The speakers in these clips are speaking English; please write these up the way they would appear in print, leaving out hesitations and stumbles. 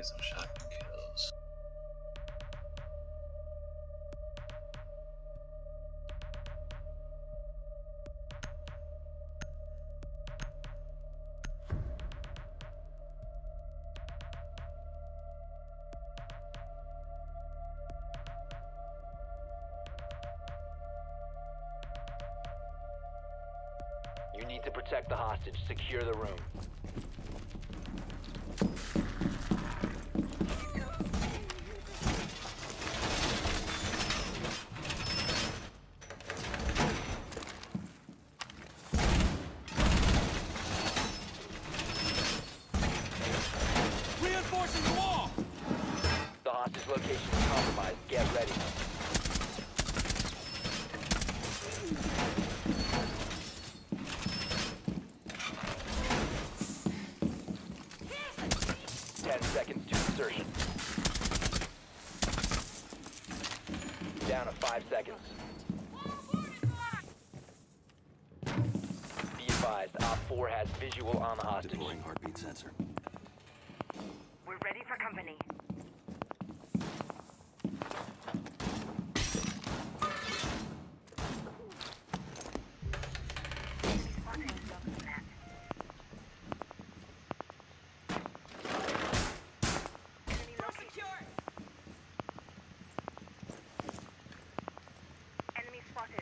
some shotgun kills. You need to protect the hostage. Secure the room. Reinforcing the wall! The hostage location is compromised. Get ready. Seconds to insertion. Down to 5 seconds. Be advised, Op 4 has visual on the hostage. Deploying heartbeat sensor. We're ready for company. Enemy spotted.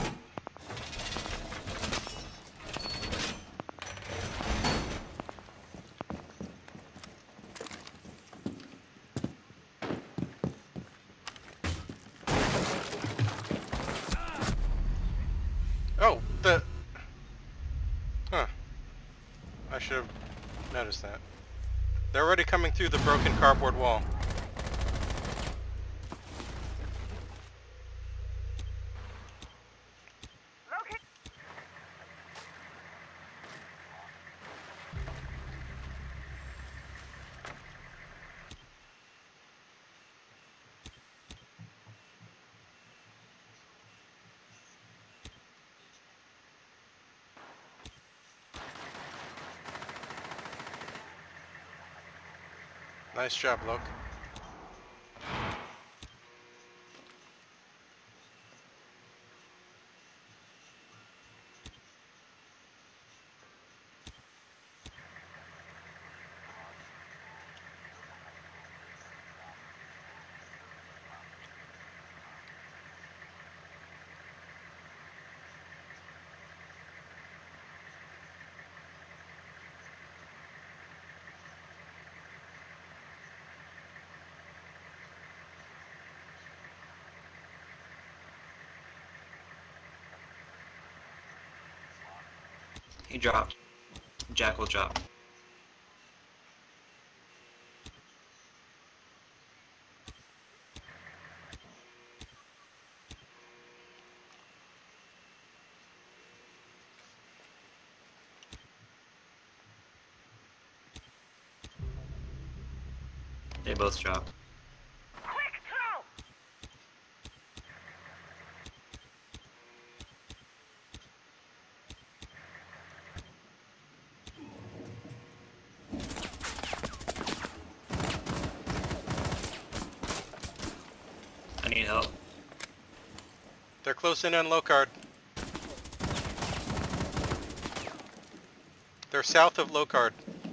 Oh, the... Huh. I should have noticed that. They're already coming through the broken cardboard wall. Locate. Nice job, Luke. He dropped. Jackal dropped. They both dropped. Quick throw! I need help. They're close in on Locard. They're south of Locard.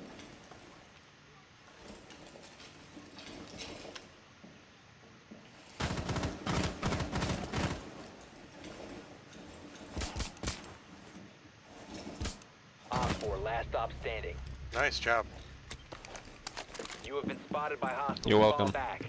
Op 4, last stop standing. Nice job. You have been spotted by hostiles. You're Fall welcome. back.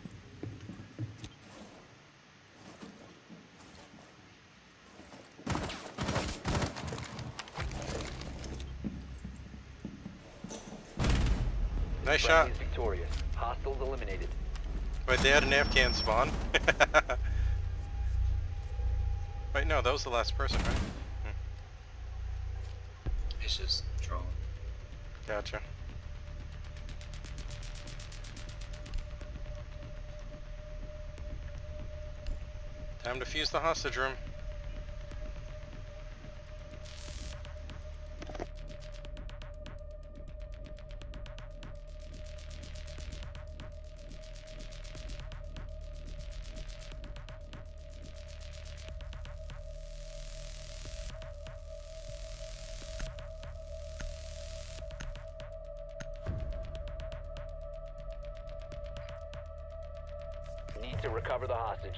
Nice shot. Friendly is victorious. Hostiles eliminated. Wait, they had an Afghan spawn? Wait, no, that was the last person, right? It's just trolling. Gotcha. Time to fuse the hostage room. Need to recover the hostage.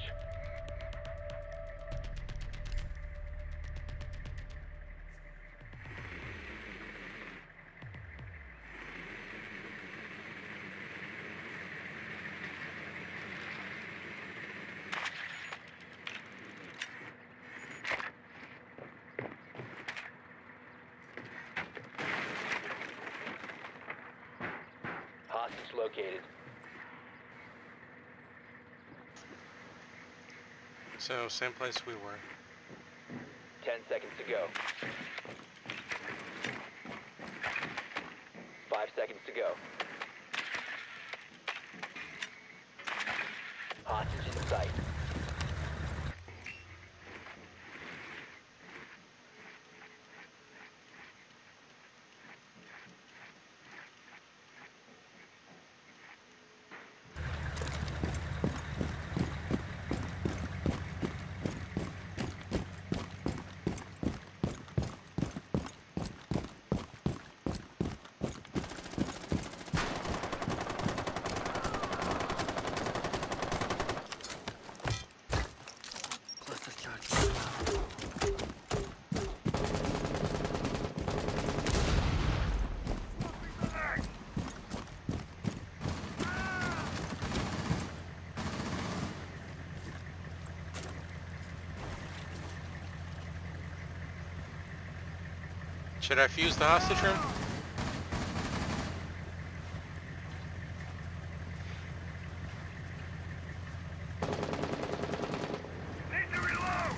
Hostage located. So, same place we were. 10 seconds to go. 5 seconds to go. Hostage in sight. Should I fuse the hostage room? Need to reload!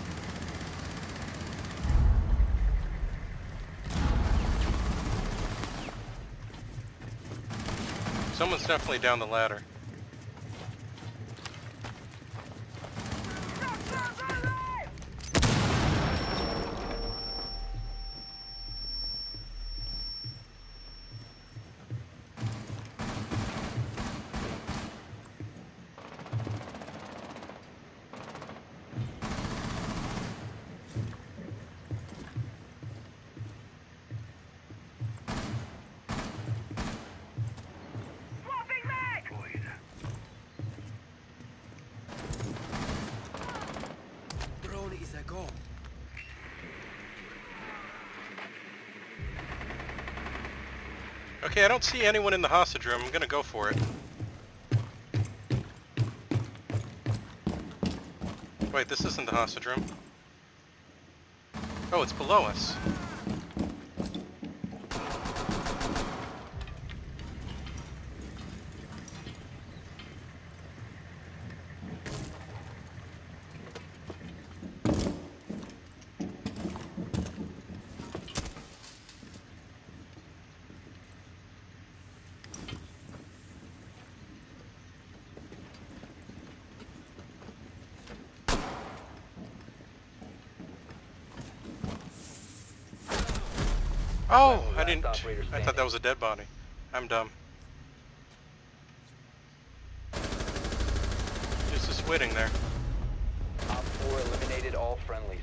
Someone's definitely down the ladder. Swapping mag! Drone is a go. Okay, I don't see anyone in the hostage room. I'm gonna go for it. Wait, this isn't the hostage room. Oh, it's below us. Oh, I didn't. I thought that was a dead body. I'm dumb. Just is waiting there. Op 4 eliminated all friendlies.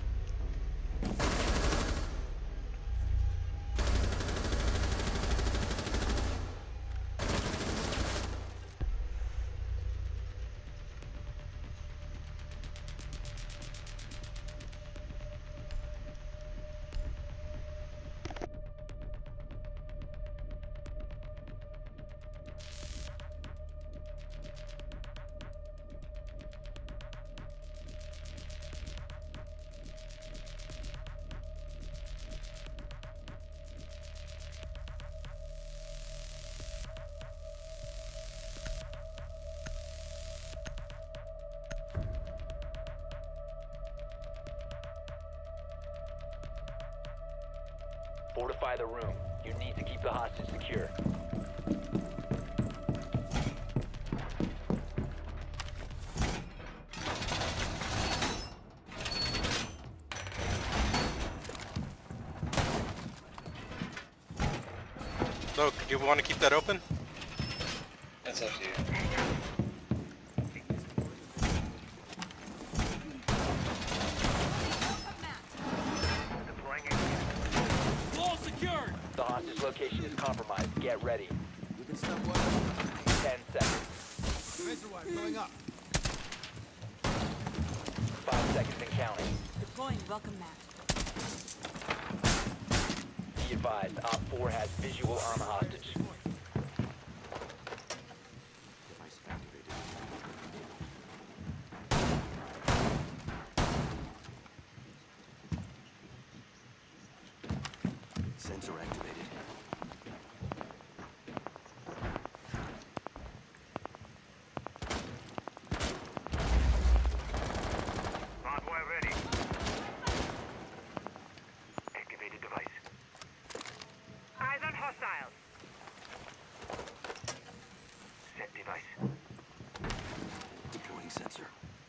Fortify the room. You need to keep the hostage secure. Look, do you want to keep that open? That's up to you. Deploying it. Wall secured. The hostage location is compromised. Get ready. We can stop one. 10 seconds. Razor wire going up. seconds and counting. Deploying welcome mat. Be advised, Op 4 has visual on the hostage. Sensor activated. Hardware ready. Activated device. Eyes on hostiles. Set device. Deploying sensor.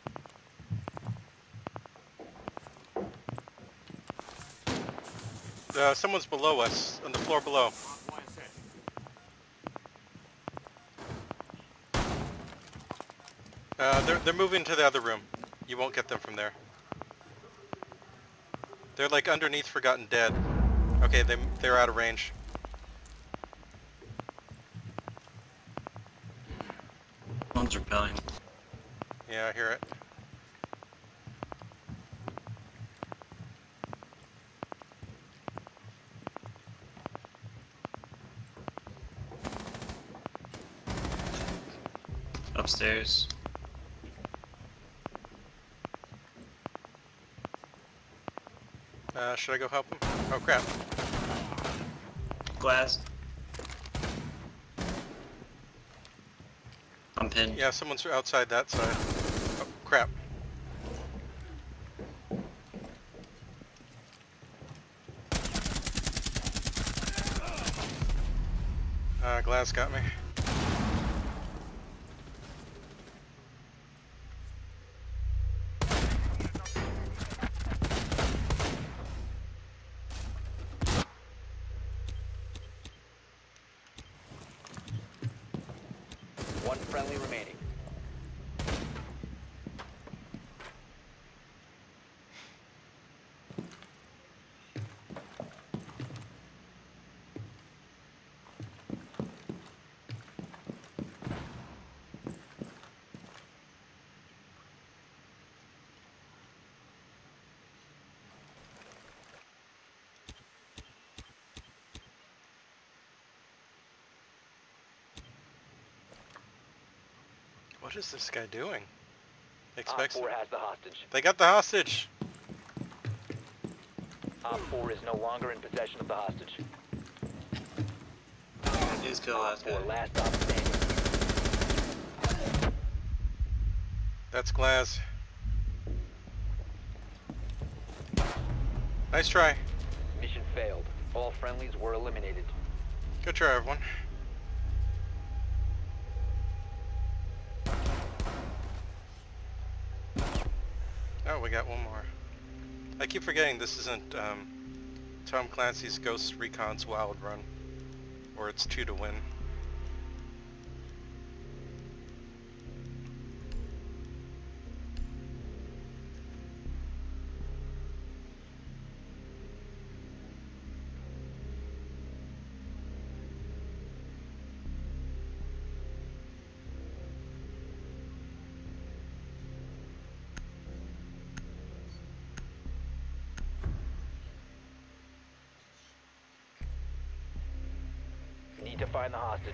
Someone's below us, on the floor below. They're moving to the other room. You won't get them from there. They're like underneath Forgotten Dead. Okay, they're out of range. One's repelling. Yeah, I hear it. Upstairs. Should I go help him? Oh crap. Glass. I'm pinned. Yeah, someone's outside that side. Oh crap. Glass got me. One friendly remaining. What is this guy doing? Op Expects 4 has the hostage. They got the hostage. Op 4 is no longer in possession of the hostage. He's kill Op last 4 guy. last op standing. That's Glass. Nice try. Mission failed. All friendlies were eliminated. Good try, everyone. Oh, we got one more. I keep forgetting this isn't Tom Clancy's Ghost Recon's Wild Run, or it's 2 to win. Need to find the hostage.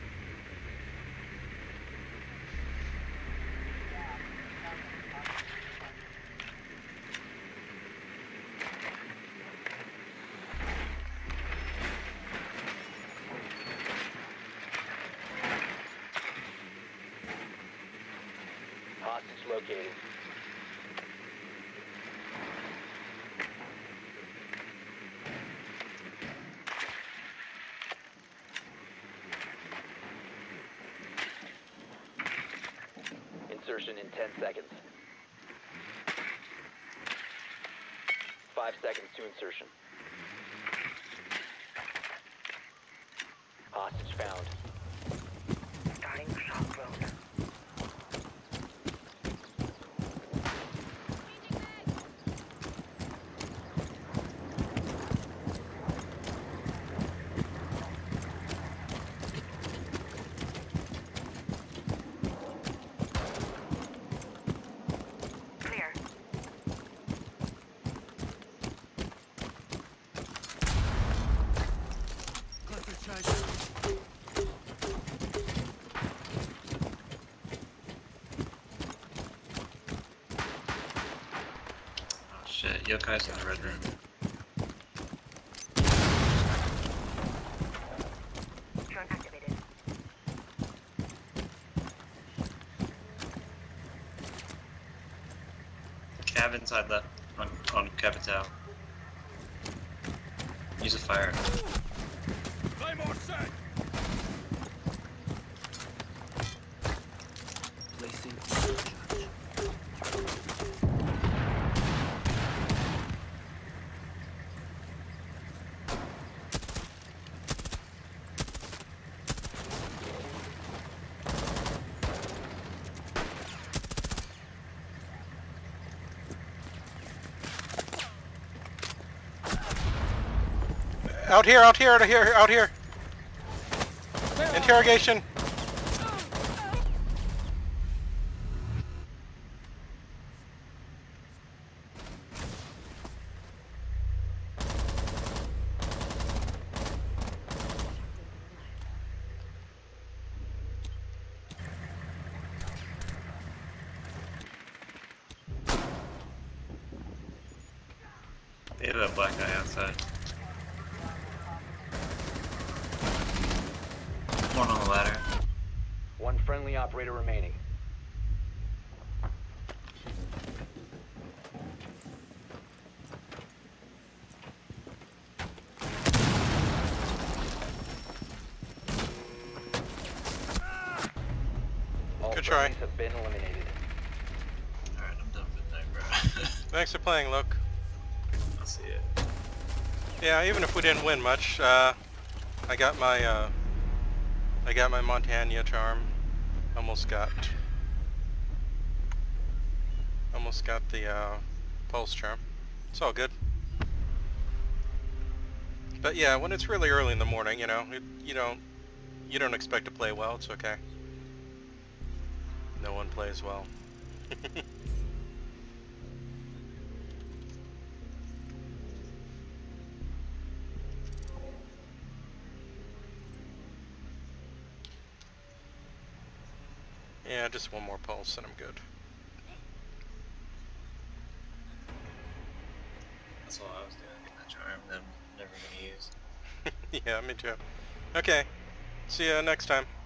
Hostage located. Insertion in 10 seconds. 5 seconds to insertion. Hostage found. Starting shock road. Clear. Yokai's in the red room. Drone activated. Cav inside left on Capital. Use a fire. Claymore set! Placing charge. Out here, out here, out here, out here! Interrogation! They have a black guy outside. One on the ladder. One friendly operator remaining. All Good try. friendlies have been eliminated. Alright, I'm done for the night, bro. Thanks for playing, Luke. I'll see it. Yeah, even if we didn't win much, I got my Montana charm. Almost got the pulse charm. It's all good. But yeah, when it's really early in the morning, you know, you don't expect to play well. It's okay. No one plays well. Yeah, just one more pulse and I'm good. That's all I was doing, getting that charm that I'm never gonna use. Yeah, me too. Okay, see ya next time.